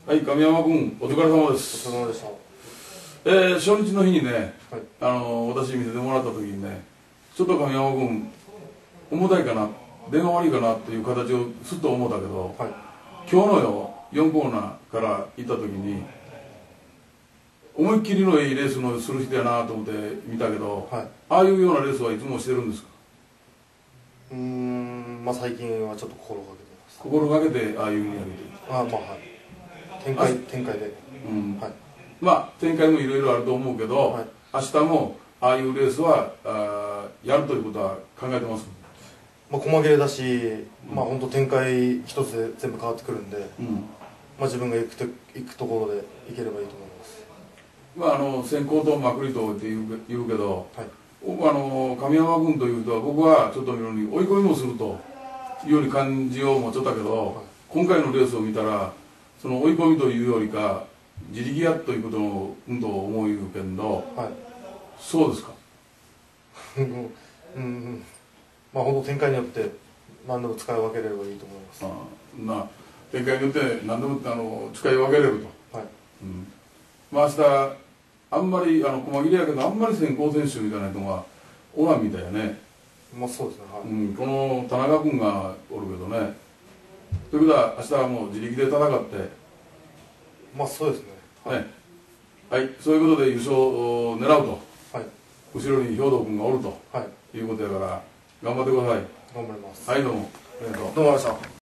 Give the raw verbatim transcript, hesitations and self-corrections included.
はい、神山君、お疲れ様です。 お疲れ様でした。 えー、初日の日にね、 はい、 あの私見せてもらった時にね、ちょっと神山君、重たいかな、電話悪いかなっていう形をすっと思ったけど、はい、今日のよ、よんコーナーから行った時に、思いっきりのいいレースのする人やなと思って見たけど、はい、ああいうようなレースはいつもしてるんですか？ うーん、まあ最近はちょっと心がけてます。 心がけてああいうふうにやると。 ああ、まあはい。展開、展開で。 うん。はい。まあ展開もいろいろあると思うけど、はい、明日もああいうレースはあやるということは考えてます。 まあ細切れだし、うん、まあ本当展開一つで全部変わってくるんで、うん、まあ自分が行くと行くところで行ければいいと思います。 まああの先行とまくりとって言う言うけど、はい、僕あの神山君というと僕はちょっと見るのに追い込みもするというように感じようもちょったけど、はい、今回のレースを見たらその追い込みというよりか自力やということをうんと思うけど、はい、そうですか？ うんうん、まあ本当展開によって何でも使い分けれればいいと思います。 あまあ展開によって何でもあの使い分けれると。はい、うん、まあ明日あんまりあの細切れやけどあんまり先行選手みたいな人がおらんみたいやね。 まあそうですね。はい、うん、 この田中君がおるけどね。ということは明日はもう自力で戦って。 まあそうですね。 はい、ね、はい、そういうことで優勝を狙うと、はい、後ろに兵藤君がおると、はい、いうことやから頑張ってください。 頑張ります。 はい、どうもありがとう。 どうもありがとうございました。